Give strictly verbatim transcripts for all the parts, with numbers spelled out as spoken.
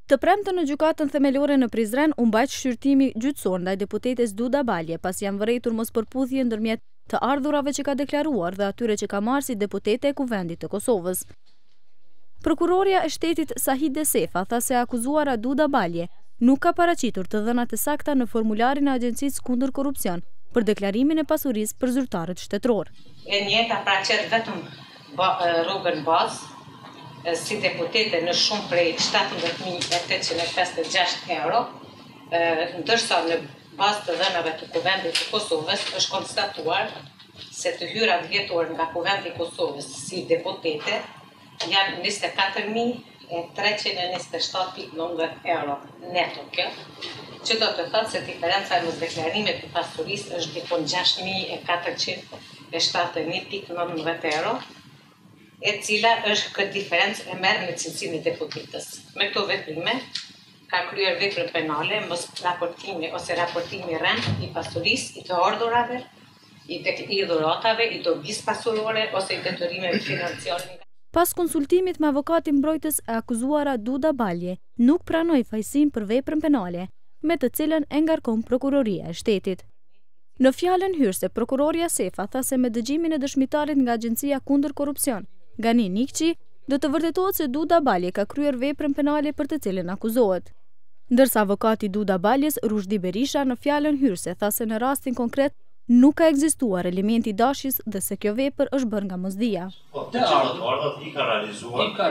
Të premten në gjykatën themelore në Prizren u mbajt shqyrtimi gjyqësor ndaj deputetes Duda Balje, pas janë vërejtur mospërputhje ndërmjet të ardhurave që ka deklaruar dhe atyre që ka marrë si deputete e Kuvendit të Kosovës. Prokuroria e shtetit Sahid Desefa tha se akuzuara Duda Balje nuk ka paraqitur të dhënat e sakta në formularin e Agjencisë kundër korrupsion për deklarimin e pasurisë për zyrtarët shtetëror. E njëjta paraqet vetëm rrugën bazë si deputete në shumë prej shtatëmbëdhjetë mijë e tetëqind e pesëdhjetë e gjashtë euro, ndërsa në bazë të dhënave të Kuvendit të Kosovës është konstatuar se të hyrat vjetore nga Kuvendi i Kosovës si deputete janë njëzet e katër mijë e treqind e njëzet e shtatë pikë nëntëdhjetë euro neto kjo, që do të thotë se diferenca në deklarimit të pasurisë është dikon gjashtë mijë e katërqind e shtatëdhjetë e një pikë nëntëdhjetë euro, e cila është këtë diferencë e merë në cilësinë e deputetës. Me këto veprime, ka kryer veprën penale, mos raportimi ose raportimi rend i pasurisë, i të ardhurave, i të dhuratave, i dobisë pasurore ose i detyrimeve financiare. Pas konsultimit me avokatin mbrojtës e akuzuara Duda Balje, nuk pranoi fajësinë për veprën penale, me të cilën e ngarkon prokuroria e shtetit. Në fjalën hyrëse, prokuroria Sefa tha se me dëgjimin e dëshmitarit nga Agjencia kundër korrupsion, Gani Nikçi, do të vërtetohet se Duda Balje ka kryer veprën penale për të cilën akuzohet. Ndërsa avokati Duda Baljes, Rushdi Berisha, në fjalën hyrëse tha se në rastin konkret nuk ka ekzistuar elementi dashjes dhe se kjo vepër është bërë nga mosdia. Po, të ardhët i ka realizuar, i ka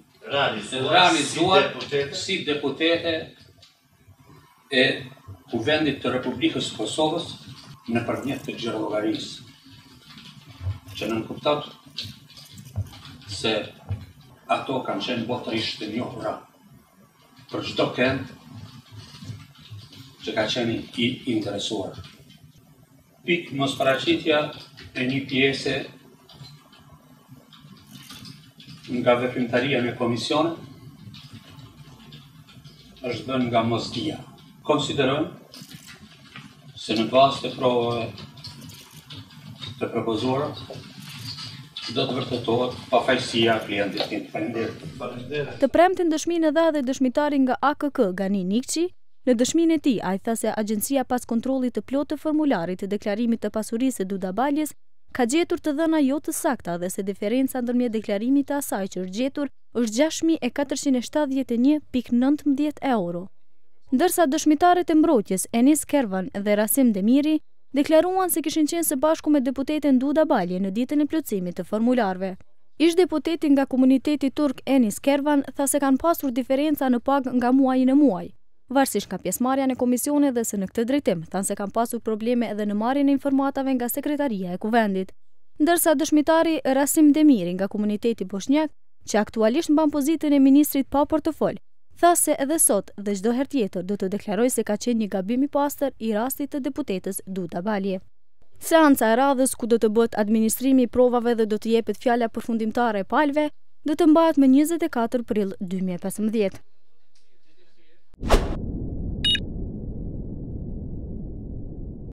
realizuar si deputete e Kuvendit të Republikës së Kosovës nëpërmjet të xhirollogarisë, që nën kuptat se ato kanë qenë botërisht të njohura për çdo kënd që ka qenë i interesuar. Pikë mosparaqitja e një pjese nga veprimtaria në komisione është dhënë nga mosdia. Konsiderojmë se në bazë të provave të propozuara do të vërtetohet pafajësia e klientit tim. Faleminderit. Të premten dëshminë dha edhe dëshmitari nga A K K, Gani Nikçi. Në dëshminë e tij, ai tha se agjencia pas kontrollit të plotë të formularit të deklarimit të pasurisë së Duda Baljes ka gjetur të dhëna jo të sakta dhe se diferenca ndërmjet deklarimit të asaj që është gjetur është gjashtë mijë e katërqind e shtatëdhjetë e një pikë nëntëmbëdhjetë euro. Ndërsa dëshmitarët e mbrojtjes Enis Kervan dhe Rasim Demiri deklaruan se kishin qenë së bashku me deputeten Duda Balje në ditën e plotësimit të formularëve. Ish deputeti nga komuniteti turk Enis Kervan tha se kanë pasur diferenca në pagë nga muaji në muaj, varësisht nga pjesëmarrja në komisione dhe se në këtë drejtim thanë se kanë pasur probleme edhe në marrjen e informatave nga sekretaria e Kuvendit. Ndërsa dëshmitari Rasim Demiri nga komuniteti bosnjak, që aktualisht mban pozitën e ministrit pa portofol, tha se edhe sot dhe çdo herë tjetër do të deklaroj se ka qenë një gabim i pastër i rastit të deputetës Duda Balje. Seanca e radhës ku do të bëhet administrimi i provave dhe do të jepet fjala përfundimtare e palëve, do të mbahet më njëzet e katër prill dy mijë e pesëmbëdhjetë.